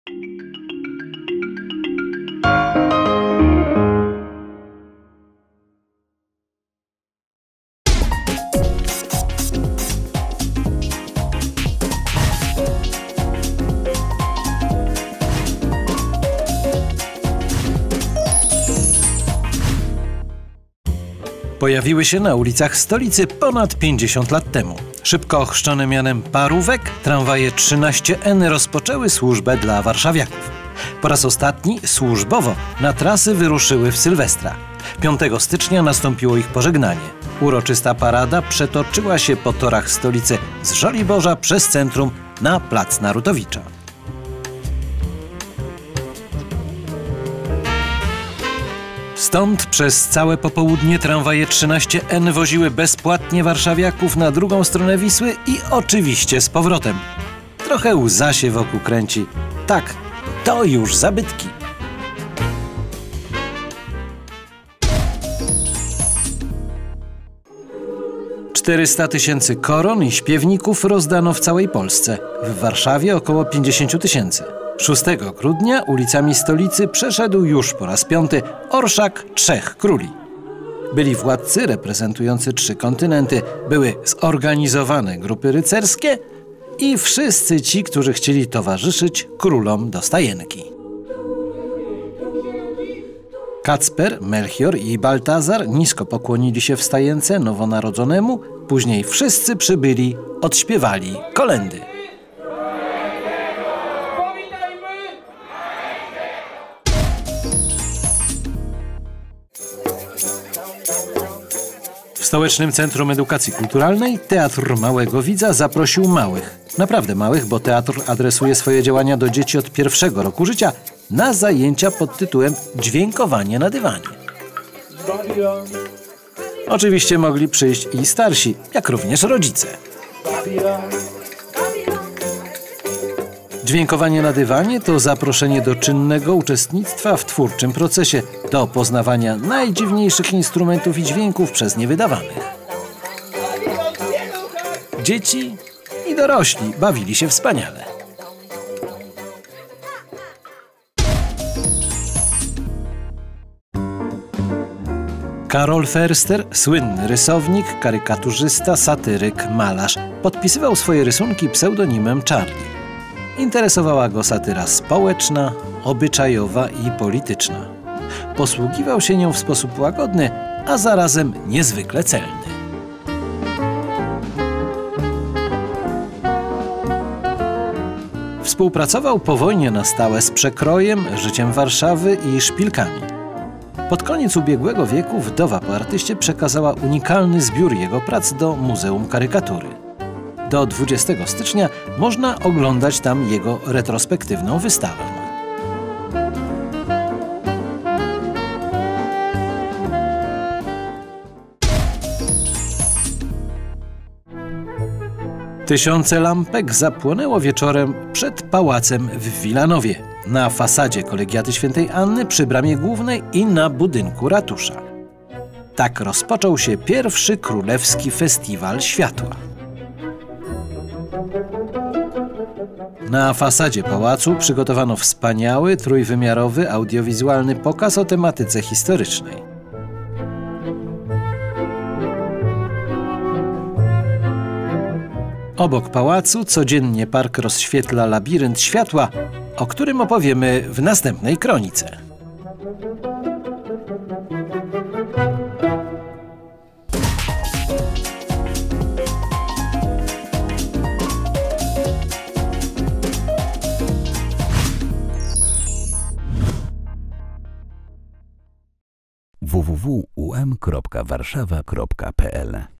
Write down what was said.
Pojawiły się na ulicach stolicy ponad 50 lat temu. Szybko ochrzczone mianem parówek, tramwaje 13N rozpoczęły służbę dla warszawiaków. Po raz ostatni służbowo na trasy wyruszyły w Sylwestra. 5 stycznia nastąpiło ich pożegnanie. Uroczysta parada przetoczyła się po torach stolicy z Żoliborza przez centrum na plac Narutowicza. Stąd przez całe popołudnie tramwaje 13N woziły bezpłatnie warszawiaków na drugą stronę Wisły i oczywiście z powrotem. Trochę łza się wokół kręci. Tak, to już zabytki. $400 000 koron i śpiewników rozdano w całej Polsce. W Warszawie około 50 000. 6 grudnia ulicami stolicy przeszedł już po raz 5. orszak 3 króli. Byli władcy reprezentujący 3 kontynenty, były zorganizowane grupy rycerskie i wszyscy ci, którzy chcieli towarzyszyć królom do stajenki. Kacper, Melchior i Baltazar nisko pokłonili się w stajence nowonarodzonemu, później wszyscy przybyli, odśpiewali kolędy. W Stołecznym Centrum Edukacji Kulturalnej Teatr Małego Widza zaprosił małych, naprawdę małych, bo teatr adresuje swoje działania do dzieci od 1. roku życia, na zajęcia pod tytułem Dźwiękowanie na dywanie. Oczywiście mogli przyjść i starsi, jak również rodzice. Dźwiękowanie na dywanie to zaproszenie do czynnego uczestnictwa w twórczym procesie, do poznawania najdziwniejszych instrumentów i dźwięków przez niewydawanych. Dzieci i dorośli bawili się wspaniale. Karol Förster, słynny rysownik, karykaturzysta, satyryk, malarz, podpisywał swoje rysunki pseudonimem Charlie. Interesowała go satyra społeczna, obyczajowa i polityczna. Posługiwał się nią w sposób łagodny, a zarazem niezwykle celny. Współpracował po wojnie na stałe z Przekrojem, Życiem Warszawy i Szpilkami. Pod koniec ubiegłego wieku wdowa po artyście przekazała unikalny zbiór jego prac do Muzeum Karykatury. Do 20 stycznia można oglądać tam jego retrospektywną wystawę. Tysiące lampek zapłonęło wieczorem przed pałacem w Wilanowie, na fasadzie Kolegiaty Świętej Anny przy bramie głównej i na budynku ratusza. Tak rozpoczął się pierwszy Królewski Festiwal Światła. Na fasadzie pałacu przygotowano wspaniały, trójwymiarowy, audiowizualny pokaz o tematyce historycznej. Obok pałacu codziennie park rozświetla labirynt światła, o którym opowiemy w następnej kronice. www.um.warszawa.pl